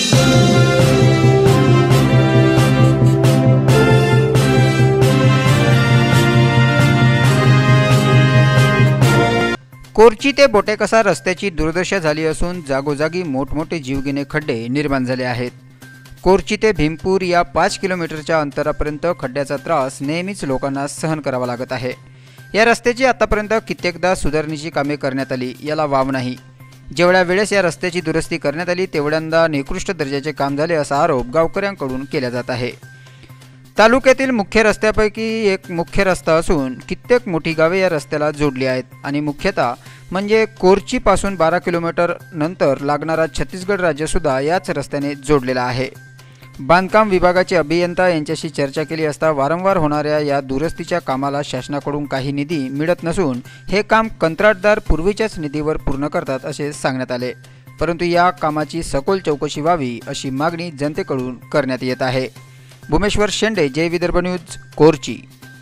कोरची ते बोटेकसा रस्त्याची दुर्दशा झाली असून जागोजागी मोठमोठे जीवघेणे खड्डे निर्माण झाले आहेत। कोरची ते भीमपूर या 5 किलोमीटरच्या अंतरापर्यंत खड्ड्याचा त्रास नेहमीच लोकांना सहन करावा लागत आहे। या रस्त्याची आतापर्यंत कित्येकदा सुधारणेची कामे करण्यात आली, याला वाव नाही। जेवढ्या वेळेस या रस्त्याची दुरुस्ती करण्यात आली तेवढ्यांदा निकृष्ट दर्जाचे काम झाले असा आरोप गावकऱ्यांकडून केला जात आहे। तालुक्यातील मुख्य रस्त्यापैकी एक मुख्य रस्ता असून कित्येक मोठी गावे या रस्त्याला जोडली आहेत आणि मुख्यतः म्हणजे कोरची पासून 12 किलोमीटर नंतर लागणारा छत्तीसगड राज्य सुद्धा याच रस्त्याने जोडलेला आहे। बांधकाम विभागाचे अभियंता यांच्याशी चर्चा केली असता वारंवार होणाऱ्या या दुरुस्तीच्या कामाला शासनाकडून काही निधी मिळत नसून हे काम कंत्राटदार पूर्वीच्याच निधीवर पूर्ण करतात असे सांगण्यात आले। परंतु या कामाची सखोल चौकशी व्हावी अशी मागणी जनतेकडून करण्यात येत आहे। भूमेश्वर शेंडे, जय विदर्भ न्यूज, कोरची।